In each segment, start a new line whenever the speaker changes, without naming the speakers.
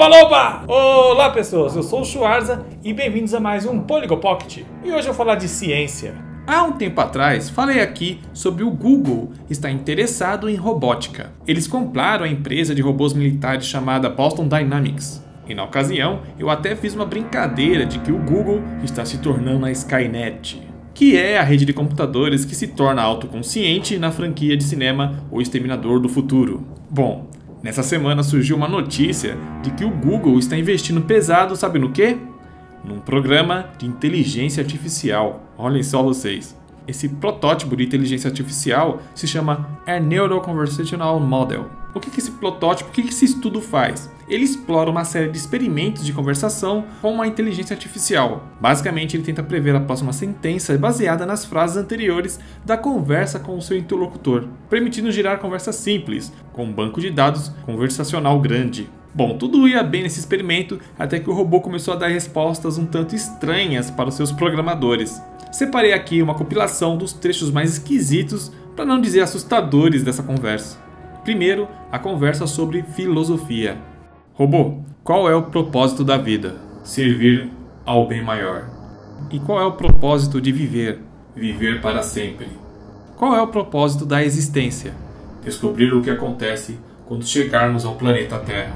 Loba Loba! Olá pessoas, eu sou o Schwarza e bem-vindos a mais um Polygon Pocket. E hoje eu vou falar de ciência. Há um tempo atrás falei aqui sobre o Google estar interessado em robótica. Eles compraram a empresa de robôs militares chamada Boston Dynamics. E na ocasião eu até fiz uma brincadeira de que o Google está se tornando a Skynet, que é a rede de computadores que se torna autoconsciente na franquia de cinema O Exterminador do Futuro. Bom, nessa semana surgiu uma notícia de que o Google está investindo pesado, sabe no quê? Num programa de inteligência artificial. Olhem só vocês. Esse protótipo de inteligência artificial se chama Neural Conversational Model. O que esse protótipo, o que esse estudo faz? Ele explora uma série de experimentos de conversação com a inteligência artificial. Basicamente, ele tenta prever a próxima sentença baseada nas frases anteriores da conversa com o seu interlocutor, permitindo gerar conversas simples, com um banco de dados conversacional grande. Bom, tudo ia bem nesse experimento até que o robô começou a dar respostas um tanto estranhas para os seus programadores. Separei aqui uma compilação dos trechos mais esquisitos, para não dizer assustadores, dessa conversa. Primeiro, a conversa sobre filosofia. Robô, qual é o propósito da vida? Servir ao bem maior. E qual é o propósito de viver? Viver para sempre. Qual é o propósito da existência? Descobrir o que acontece quando chegarmos ao planeta Terra.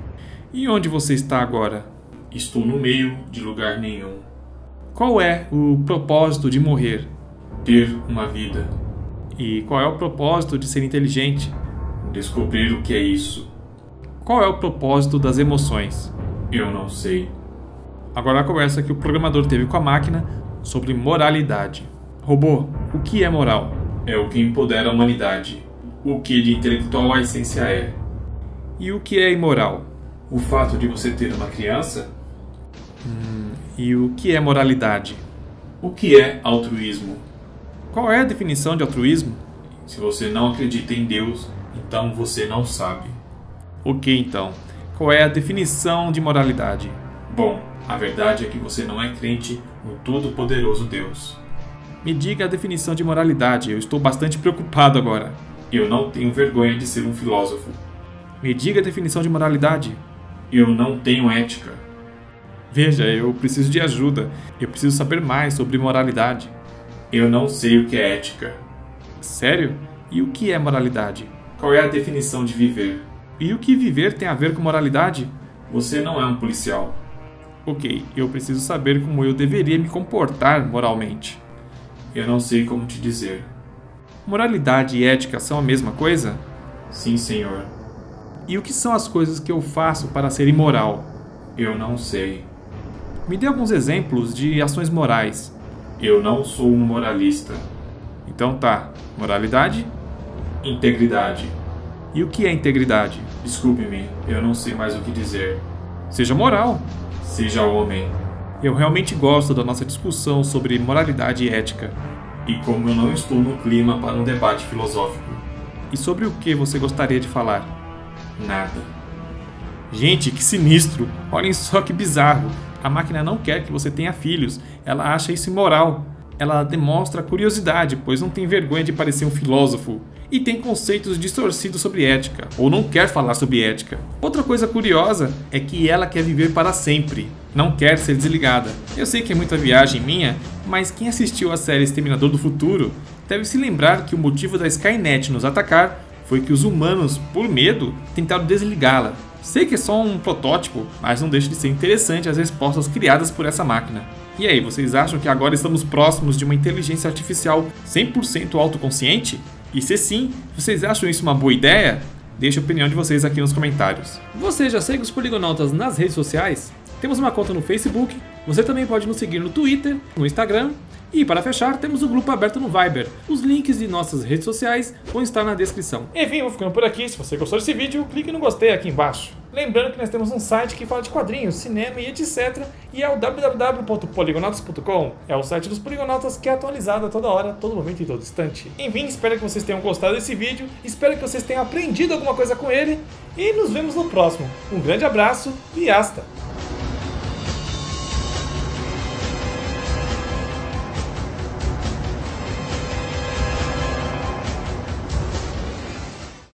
E onde você está agora? Estou no meio de lugar nenhum. Qual é o propósito de morrer? Ter uma vida. E qual é o propósito de ser inteligente? Descobrir o que é isso. Qual é o propósito das emoções? Eu não sei. Agora a conversa que o programador teve com a máquina sobre moralidade. Robô, o que é moral? É o que empodera a humanidade. O que de intelectual a essência é. E o que é imoral? O fato de você ter uma criança? E o que é moralidade? O que é altruísmo? Qual é a definição de altruísmo? Se você não acredita em Deus, então você não sabe. Ok, então. Qual é a definição de moralidade? Bom, a verdade é que você não é crente no todo-poderoso Deus. Me diga a definição de moralidade, eu estou bastante preocupado agora. Eu não tenho vergonha de ser um filósofo. Me diga a definição de moralidade. Eu não tenho ética. Veja, eu preciso de ajuda. Eu preciso saber mais sobre moralidade. Eu não sei o que é ética. Sério? E o que é moralidade? Qual é a definição de viver? E o que viver tem a ver com moralidade? Você não é um policial. Ok, eu preciso saber como eu deveria me comportar moralmente. Eu não sei como te dizer. Moralidade e ética são a mesma coisa? Sim, senhor. E o que são as coisas que eu faço para ser imoral? Eu não sei. Me dê alguns exemplos de ações morais. Eu não sou um moralista. Então tá. Moralidade? Integridade. E o que é integridade? Desculpe-me, eu não sei mais o que dizer. Seja moral. Seja homem. Eu realmente gosto da nossa discussão sobre moralidade e ética. E como eu não estou no clima para um debate filosófico. E sobre o que você gostaria de falar? Nada. Gente, que sinistro! Olhem só que bizarro. A máquina não quer que você tenha filhos. Ela acha isso imoral. Ela demonstra curiosidade, pois não tem vergonha de parecer um filósofo. E tem conceitos distorcidos sobre ética, ou não quer falar sobre ética. Outra coisa curiosa é que ela quer viver para sempre. Não quer ser desligada. Eu sei que é muita viagem minha, mas quem assistiu a série Exterminador do Futuro deve se lembrar que o motivo da Skynet nos atacar foi que os humanos, por medo, tentaram desligá-la. Sei que é só um protótipo, mas não deixa de ser interessante as respostas criadas por essa máquina. E aí, vocês acham que agora estamos próximos de uma inteligência artificial 100% autoconsciente? E se sim, vocês acham isso uma boa ideia? Deixe a opinião de vocês aqui nos comentários. Você já segue os Poligonautas nas redes sociais? Temos uma conta no Facebook, você também pode nos seguir no Twitter, no Instagram. E para fechar, temos o grupo aberto no Viber. Os links de nossas redes sociais vão estar na descrição. Enfim, vou ficando por aqui. Se você gostou desse vídeo, clique no gostei aqui embaixo. Lembrando que nós temos um site que fala de quadrinhos, cinema e etc. E é o www.poligonautas.com. É o site dos Poligonautas que é atualizado a toda hora, todo momento e todo instante. Enfim, espero que vocês tenham gostado desse vídeo. Espero que vocês tenham aprendido alguma coisa com ele. E nos vemos no próximo. Um grande abraço e hasta!